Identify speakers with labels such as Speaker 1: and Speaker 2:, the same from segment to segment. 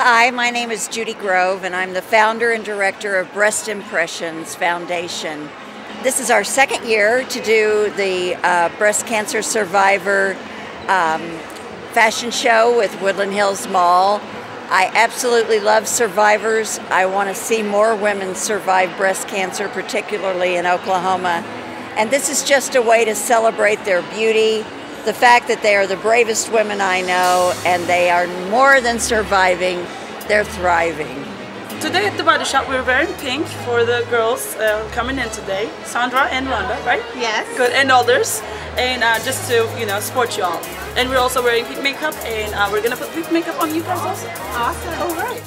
Speaker 1: Hi, my name is Judy Grove, and I'm the founder and director of Breast Impressions Foundation. This is our second year to do the breast cancer survivor fashion show with Woodland Hills Mall. I absolutely love survivors. I want to see more women survive breast cancer, particularly in Oklahoma. And this is just a way to celebrate their beauty, the fact that they are the bravest women I know, and they are more than surviving, they're thriving.
Speaker 2: Today at the body shop we're wearing pink for the girls coming in today, Sandra and Rhonda, right?
Speaker 3: Yes.
Speaker 2: Good, and others, and just to, support you all. And we're also wearing pink makeup, and we're gonna put pink makeup on you guys also.
Speaker 3: Awesome.
Speaker 2: All right.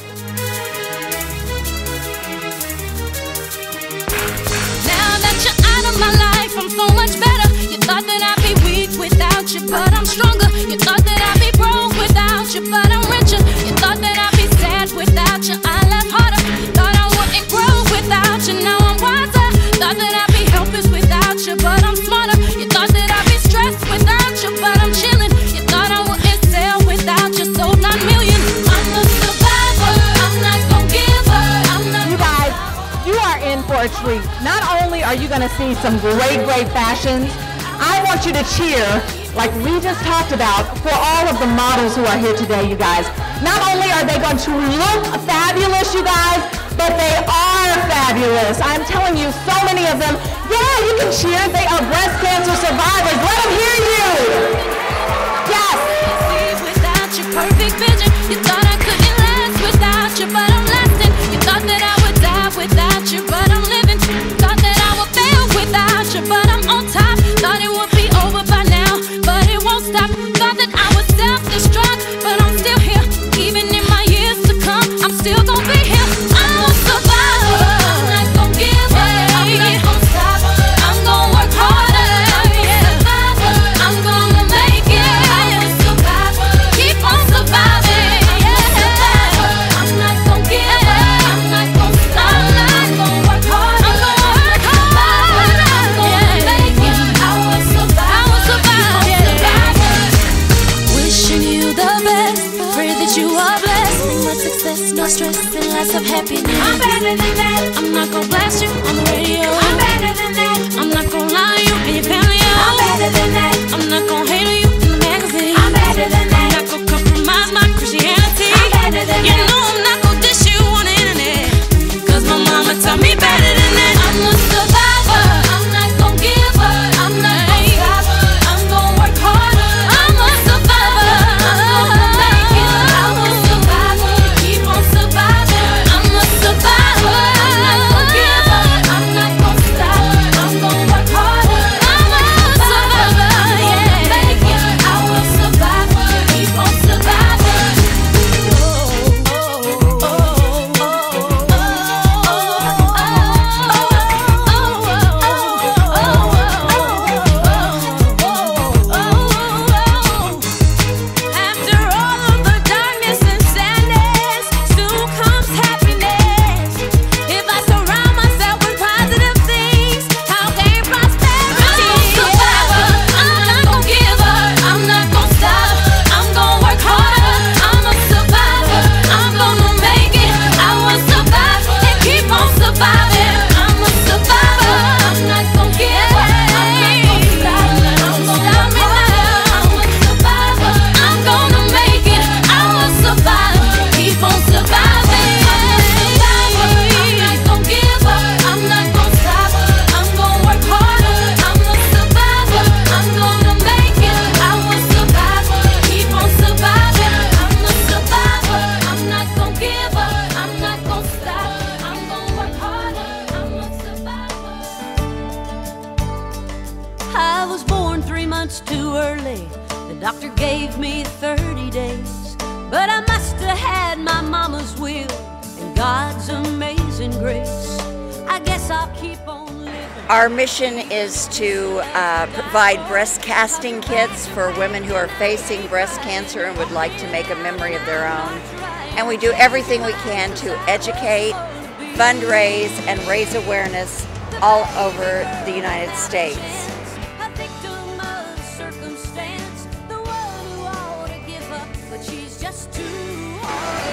Speaker 4: Now that you're out of my life, I'm so much better. You thought that I'd be weak without you, but I'm stronger. You thought that I'd be broke without you, but I'm richer. You thought that I'd be sad without you, I laugh harder. Thought I wouldn't grow without you, now I'm wiser. Thought that I'd be helpless without you, but I'm smarter. You thought that I'd be stressed without you, but I'm chilling. You thought I wouldn't sell without you, sold 9 million. I'm a survivor, I'm not gonna give up. I'm not.
Speaker 3: You guys, you are in for a treat. Not only are you going to see some great fashions, I want you to cheer, like we just talked about, for all of the models who are here today, you guys. Not only are they going to look fabulous, you guys, but they are fabulous. I'm telling you, so many of them, yeah, you can cheer. They are breast cancer survivors. Let them hear you. Yes.
Speaker 4: Without your perfect vision, you thought I couldn't last without you, but I'm lasting. You thought that I would die without you, but I'm living. Thought that I would fail without you, but I'm on top. Thought it would be over by now, but it won't stop. Thought that I would self-destruct, but I'm still here. Even in my years to come, I'm still gonna be here. I'm a survivor. I'm not gonna give up. I'm not gonna stop. I'm gonna work harder. I'm a survivor. I'm gonna make it. I'm a survivor. Keep on surviving. I'm not gonna give up. I'm not gonna stop. I'm gonna work hard. I'm gonna work hard. I'm gonna make it. I will survive. I will survive. Wishing you the best. Pray that you are blessed. Much success, no stress, and lots of happiness. I'm better than that. I'm not gonna blast you on the radio. I'm better than that. I'm not gonna lie to you and your family. I'm better than that. I'm not gonna hate on you in the magazine. I'm better than that. I'm not gonna compromise my Christianity. I'm better than that. You know I'm not gonna dish you on the internet, cause my mama taught me better than that. I'm a survivor. I'm not gonna give up. I'm not gonna stop. I'm gonna work harder. I'm a survivor. I'm gonna make it. I'm a survivor. Keep on surviving. I'm a survivor. I'm not gonna give up. I'm not gonna stop. I'm gonna work harder. I'm a survivor. Yeah, make it. I will survive. Keep on surviving. After all of the darkness and sadness, soon comes happiness. If I surround myself with positive things, how can prosperity? I'm a survivor. I'm not gonna give up. I'm not gonna stop. I'm gonna work harder. I'm a survivor. I'm gonna make it. I will survive and keep on surviving. I'm a survivor. I'm not gonna give up. I'm not gonna stop. I'm gonna stop me now. I'm a survivor. I'm gonna make it. I will survive. Keep on surviving. I'm not gonna give up. I'm not gonna stop. I'm gonna work harder. I'm a survivor. I'm gonna make it. I will survive. Keep on surviving. I'm a survivor. I'm not gonna give up. I'm not gonna stop. I'm gonna work harder. I'm a survivor. I was born 3 months too early. The doctor gave me 30 days. But I must have had my mama's will and God's amazing grace. I guess I'll keep on living.
Speaker 1: Our mission is to provide breast casting kits for women who are facing breast cancer and would like to make a memory of their own. And we do everything we can to educate, fundraise, and raise awareness all over the United States.
Speaker 4: A victim of circumstance, the one who ought to give up, but she's just too hard.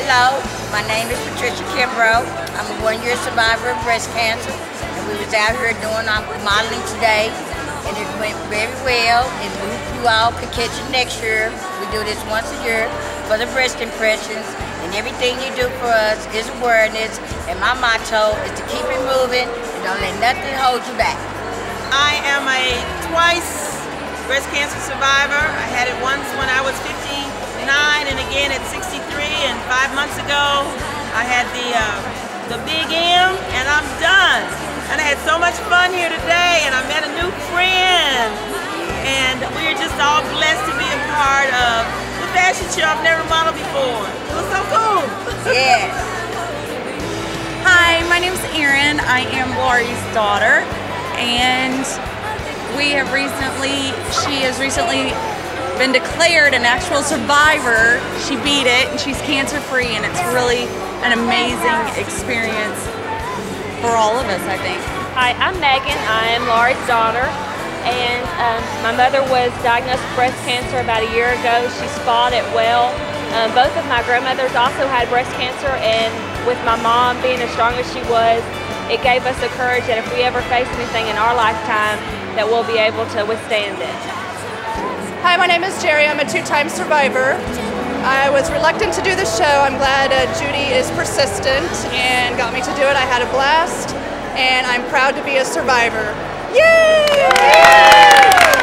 Speaker 5: Hello, my name is Patricia Kimbrough. I'm a one-year survivor of breast cancer, and we was out here doing our modeling today, and it went very well, and we hope you all can catch it next year. We do this once a year for the breast impressions, and everything you do for us is awareness, and my motto is to keep it moving and don't let nothing hold you back.
Speaker 6: I am a twice breast cancer survivor. I had it once when I was 59 and again at 63, and 5 months ago I had the big M, and I'm done. And I had so much fun here today, and I met a new friend, and we're just all blessed to be a part of the fashion show. I've never modeled before. It was so cool.
Speaker 5: Yes.
Speaker 7: Hi, my name's Erin. I am Laurie's daughter, and she has recently been declared an actual survivor. She beat it, and she's cancer-free, and it's really an amazing experience for all of us, I think.
Speaker 8: Hi, I'm Megan. I am Laurie's daughter, and my mother was diagnosed with breast cancer about a year ago. She's fought it well. Both of my grandmothers also had breast cancer, and with my mom being as strong as she was, it gave us the courage that if we ever face anything in our lifetime, that we'll be able to withstand it.
Speaker 9: Hi, my name is Jerry. I'm a two-time survivor. I was reluctant to do the show. I'm glad Judy is persistent and got me to do it. I had a blast, and I'm proud to be a survivor. Yay!